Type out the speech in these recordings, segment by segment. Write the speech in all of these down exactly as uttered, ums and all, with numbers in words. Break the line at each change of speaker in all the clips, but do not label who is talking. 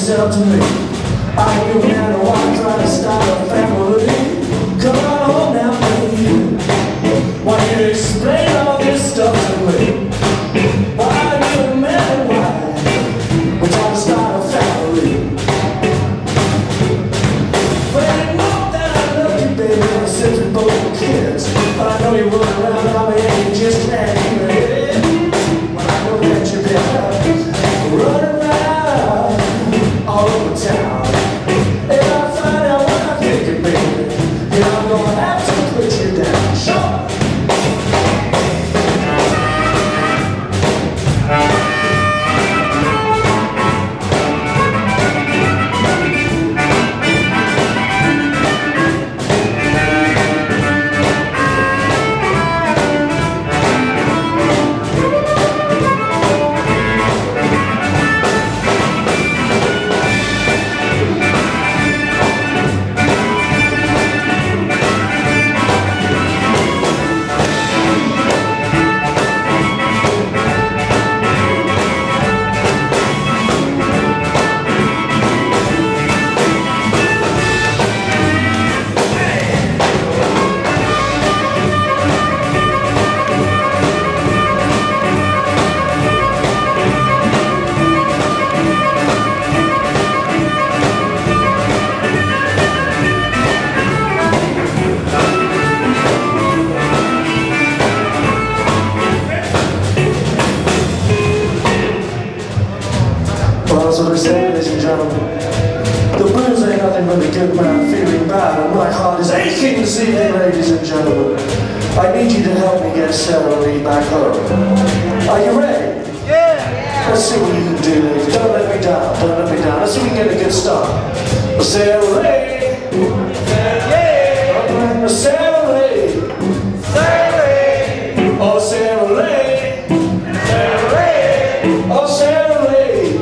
yourself to me. Are you a man or woman trying to start a family? Come on home now, baby. Why you explain all this stuff to me? Why are you a man and why we're trying to start a family? Well, you know that I love you, baby, ever since we both were kids. But I know you run around on me and you just can't even hit it. Well, I know that you've been running around all over town. If I find out what I think it, baby, then I'm gonna have to put you down. Sure. Well, that's what I say, ladies and gentlemen. The blues ain't nothing but a good man feeling bad, and my heart is aching this evening, ladies and gentlemen. I need you to help me get Sarah Lee back home. Are you ready? Yeah! Let's see what you can do, ladies. Don't let me down, don't let me down. Let's see if we can get a good start. Sarah Lee! Sarah Lee! Sarah Lee! Sarah Lee! Oh, Sarah Lee! Sarah Lee! Oh, Sarah Lee!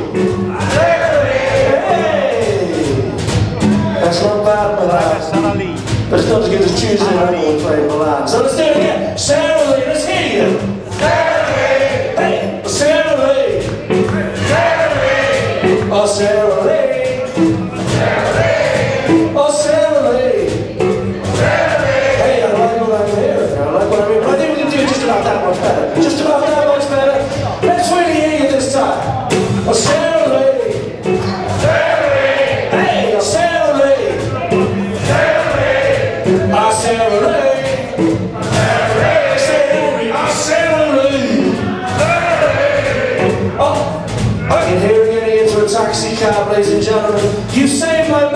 That's not bad, but, uh, but it's not as good as Tuesday night when we play Milan. So let's do it again. Sarah Lee, let's hear you. Sarah Lee! Hey, Sarah Lee! Sarah Lee! Oh, Sarah Lee! Sarah Lee! Oh, Sarah Lee! Sarah Lee! Hey, I like what I'm hearing. I like what I'm hearing. I think we can do just about that much better. Just about that much better. Let's really hear you this time. Oh, Sarah Lee! Sarah Lee! Hey, oh, Sarah Lee! Ah, Sarah Lee! Sarah Lee! Sarah Lee! Ah, Sarah Lee! Oh, I can hear her getting into a taxi cab, ladies and gentlemen. You saved my